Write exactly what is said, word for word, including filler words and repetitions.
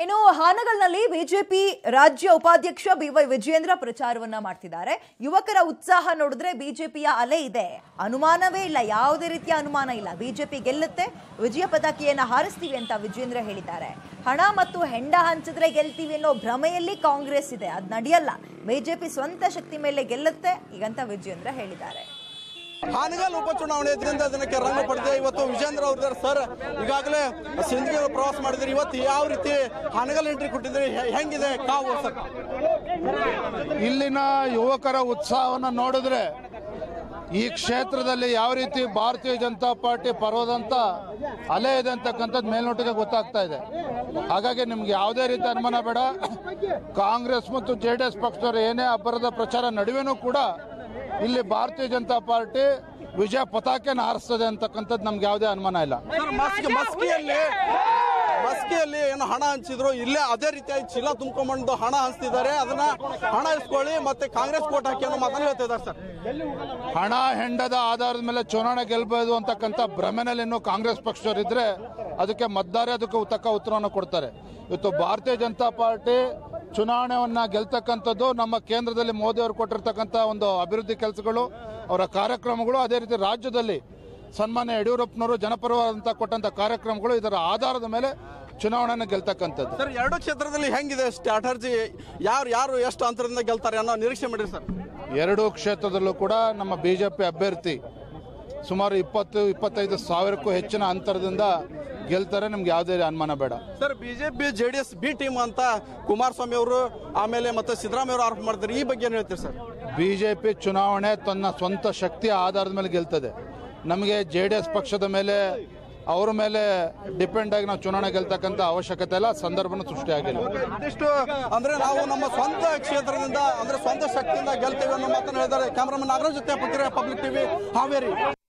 ಇನ್ನು ಹಾನಗಲ್ನಲ್ಲಿ ಬಿಜೆಪಿ ರಾಜ್ಯ ಉಪಾಧ್ಯಕ್ಷ ಬಿವೈ ವಿಜಯೇಂದ್ರ ಪ್ರಚಾರವನ್ನ ಮಾಡ್ತಿದ್ದಾರೆ. ಯುವಕರ ಉತ್ಸಾಹ ನೋಡಿದ್ರೆ ಬಿಜೆಪಿಯ ಅಲೆ ಇದೆ, ಅನುಮಾನವೇ ಇಲ್ಲ, ಯಾವುದೇ ರೀತಿಯ ಅನುಮಾನ ಇಲ್ಲ. ಬಿಜೆಪಿ ಗೆಲ್ಲುತ್ತೆ, ವಿಜಯ ಪತಾಕೆಯನ್ನ ಹಾರಿಸ್ತೀವಿ ಅಂತ ವಿಜಯೇಂದ್ರ ಹೇಳಿದ್ದಾರೆ. ಹಣ ಮತ್ತು ಹೆಂಡ ಹಂಚಿದ್ರೆ ಗೆಲ್ತೀವಿ ಅನ್ನೋ ಭ್ರಮೆಯಲ್ಲಿ ಕಾಂಗ್ರೆಸ್ ಇದೆ, ಅದು ನಡೆಯಲ್ಲ. ಬಿಜೆಪಿ ಸ್ವಂತ ಶಕ್ತಿ ಮೇಲೆ ಗೆಲ್ಲುತ್ತೆ ಈಗಂತ ವಿಜಯೇಂದ್ರ ಹೇಳಿದ್ದಾರೆ. ಹಾನಗಲ್ ಉಪಚುನಾವಣೆ ಇದರಿಂದ ದಿನಕ್ಕೆ ರಂಗ ಪಡೆದಿದೆ. ಇವತ್ತು ವಿಜೇಂದ್ರ ಅವ್ರ ಸರ್ ಈಗಾಗಲೇ ಸಿಂದಗಿ ಪ್ರವಾಸ ಮಾಡಿದ್ರಿ, ಇವತ್ತು ಯಾವ ರೀತಿ ಹಾನಗಲ್ ಎಂಟ್ರಿ ಕೊಟ್ಟಿದ್ರಿ, ಹೆಂಗಿದೆ ಕಾವು ಸರ್? ಇಲ್ಲಿನ ಯುವಕರ ಉತ್ಸಾಹವನ್ನು ನೋಡಿದ್ರೆ ಈ ಕ್ಷೇತ್ರದಲ್ಲಿ ಯಾವ ರೀತಿ ಭಾರತೀಯ ಜನತಾ ಪಾರ್ಟಿ ಪರವಾದಂತ ಅಲೆ ಇದೆ ಅಂತಕ್ಕಂಥದ್ದು ಮೇಲ್ನೋಟಕ್ಕೆ ಗೊತ್ತಾಗ್ತಾ ಇದೆ. ಹಾಗಾಗಿ ನಿಮ್ಗೆ ಯಾವುದೇ ರೀತಿ ಅನುಮಾನ ಬೇಡ. ಕಾಂಗ್ರೆಸ್ ಮತ್ತು ಜೆ ಡಿ ಎಸ್ ಪಕ್ಷದವರು ಏನೇ ಅಬ್ಬರದ ಪ್ರಚಾರ ನಡುವೆನೂ ಕೂಡ ಇಲ್ಲಿ ಭಾರತೀಯ ಜನತಾ ಪಾರ್ಟಿ ವಿಜಯ ಪತಾಕೆನ ಹಾರಿಸ್ತದೆ ಅಂತಕ್ಕಂಥದ್ದು ನಮ್ಗೆ ಯಾವುದೇ ಅನುಮಾನ ಇಲ್ಲ. ಮಸ್ಕಿಯಲ್ಲಿ ಮಸ್ಕಿಯಲ್ಲಿ ಏನು ಹಣ ಹಂಚಿದ್ರು, ಇಲ್ಲೇ ಅದೇ ರೀತಿಯಾಗಿ ಚೀಲ ತುಂಬ್ಕೊಂಡ್ಬಂದು ಹಣ ಹಂಚ್ತಿದ್ದಾರೆ. ಅದನ್ನ ಹಣ ಇಸ್ಕೊಳ್ಳಿ ಮತ್ತೆ ಕಾಂಗ್ರೆಸ್ ಕೋಟ್ ಹಾಕಿ ಅನ್ನೋ ಮಾತನ್ನು ಹೇಳ್ತಿದ್ದಾರೆ ಸರ್. ಹಣ ಹೆಂಡದ ಆಧಾರದ ಮೇಲೆ ಚುನಾವಣೆ ಗೆಲ್ಬಹುದು ಅಂತಕ್ಕಂಥ ಭ್ರಮೆನಲ್ಲಿ ಇನ್ನೂ ಕಾಂಗ್ರೆಸ್ ಪಕ್ಷದವರಿದ್ರೆ ಅದಕ್ಕೆ ಮತದಾರರೇ ಅದಕ್ಕೆ ತಕ್ಕ ಉತ್ತರವನ್ನು ಕೊಡ್ತಾರೆ. ಇವತ್ತು ಭಾರತೀಯ ಜನತಾ ಪಾರ್ಟಿ ಚುನಾವಣೆಯನ್ನ ಗೆಲ್ತಕ್ಕಂಥದ್ದು ನಮ್ಮ ಕೇಂದ್ರದಲ್ಲಿ ಮೋದಿ ಅವರು ಕೊಟ್ಟಿರ್ತಕ್ಕಂಥ ಒಂದು ಅಭಿವೃದ್ಧಿ ಕೆಲಸಗಳು, ಅವರ ಕಾರ್ಯಕ್ರಮಗಳು, ಅದೇ ರೀತಿ ರಾಜ್ಯದಲ್ಲಿ ಸನ್ಮಾನ್ಯ ಯಡಿಯೂರಪ್ಪನವರು ಜನಪರವಾದಂತ ಕೊಟ್ಟಂತ ಕಾರ್ಯಕ್ರಮಗಳು, ಇದರ ಆಧಾರದ ಮೇಲೆ ಚುನಾವಣೆಯನ್ನು ಗೆಲ್ತಕ್ಕಂಥದ್ದು. ಸರ್, ಎರಡು ಕ್ಷೇತ್ರದಲ್ಲಿ ಹೆಂಗಿದೆ ಸ್ಟ್ರಾಟರ್ಜಿ, ಯಾರು ಯಾರು ಎಷ್ಟು ಅಂತರದಿಂದ ಗೆಲ್ತಾರೆ ಅನ್ನೋ ನಿರೀಕ್ಷೆ ಮಾಡಿರಿ ಸರ್? ಎರಡೂ ಕ್ಷೇತ್ರದಲ್ಲೂ ಕೂಡ ನಮ್ಮ ಬಿಜೆಪಿ ಅಭ್ಯರ್ಥಿ ಸುಮಾರು ಇಪ್ಪತ್ತು ಇಪ್ಪತ್ತೈದು ಸಾವಿರಕ್ಕೂ ಹೆಚ್ಚಿನ ಅಂತರದಿಂದ ಗೆಲ್ತಾರೆ, ನಿಮ್ಗೆ ಯಾವುದೇ ಅನುಮಾನ ಬೇಡ. Sir, BJP JDS B team ಅಂತ ಕುಮಾರಸ್ವಾಮಿ ಅವರು ಆಮೇಲೆ ಮತ್ತೆ ಸಿದ್ದರಾಮಯ್ಯ ಅವರು ಆರೋಪ ಮಾಡ್ತಾರೆ, ಈ ಬಗ್ಗೆ ಏನು ಹೇಳ್ತೀರಿ ಸರ್? ಬಿಜೆಪಿ ಚುನಾವಣೆ ತನ್ನ ಸ್ವಂತ ಶಕ್ತಿಯ ಆಧಾರದ ಮೇಲೆ ಗೆಲ್ತದೆ. ನಮಗೆ ಜೆ ಡಿ ಎಸ್ ಪಕ್ಷದ ಮೇಲೆ ಅವರ ಮೇಲೆ ಡಿಪೆಂಡ್ ಆಗಿ ನಾವು ಚುನಾವಣೆ ಗೆಲ್ತಕ್ಕಂಥ ಅವಶ್ಯಕತೆ ಇಲ್ಲ, ಸಂದರ್ಭನೂ ಸೃಷ್ಟಿಯಾಗಿಲ್ಲ. ಇದಿಷ್ಟು ಅಂದ್ರೆ ನಾವು ನಮ್ಮ ಸ್ವಂತ ಕ್ಷೇತ್ರದಿಂದ ಅಂದ್ರೆ ಸ್ವಂತ ಶಕ್ತಿಯಿಂದ ಗೆಲ್ತೇವೆ ಅನ್ನೋ ಮಾತನ್ನು ಹೇಳಿದ್ದಾರೆ. ಕ್ಯಾಮರಾಮನ್ ನಾಗರಾಜ್ ಜೊತೆ ಪಬ್ಲಿಕ್ ಟಿವಿ ಹಾವೇರಿ.